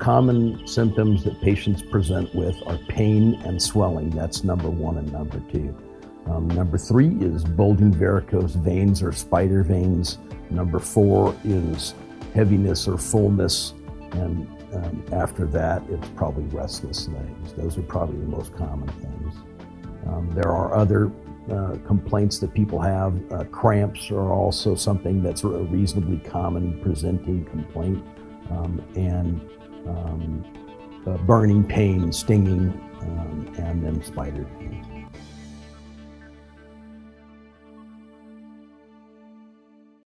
common symptoms that patients present with are pain and swelling. That's number 1 and number 2. Number 3 is bulging varicose veins or spider veins. Number 4 is heaviness or fullness. And after that, it's probably restless legs. Those are probably the most common things. There are other complaints that people have. Cramps are also something that's a reasonably common presenting complaint. Burning pain, stinging, and then spider veins.